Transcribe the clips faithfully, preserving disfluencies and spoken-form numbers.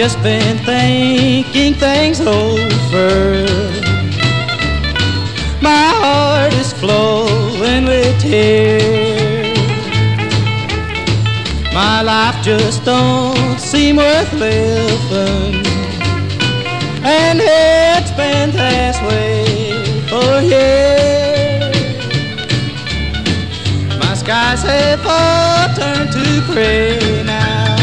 just been thinking things over. My heart is flowing with tears. My life just don't seem worth living, and it's been this way for years. My skies have all turned to gray now,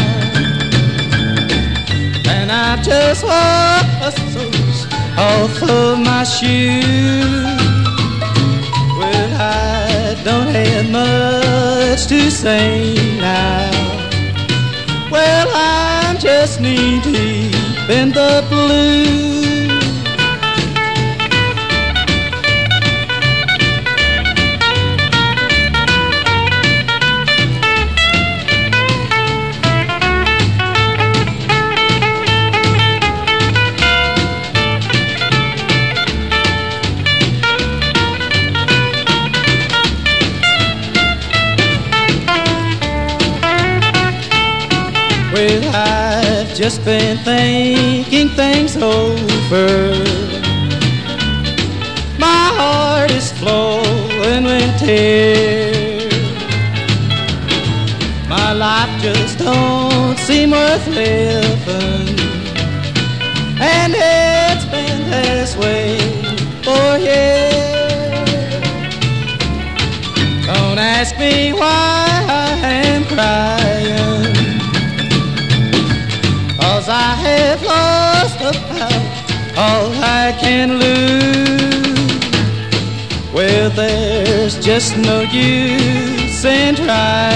and I just walk the soles off of my shoes. Well, I don't have much to say now. Well, I'm just knee deep in the blues. Well, I've just been thinking things over. My heart is flowing with tears. My life just don't seem worth living, and it's been this way for years. Don't ask me why I am crying, 'cause I have lost about all I can lose. Well, there's just no use in trying.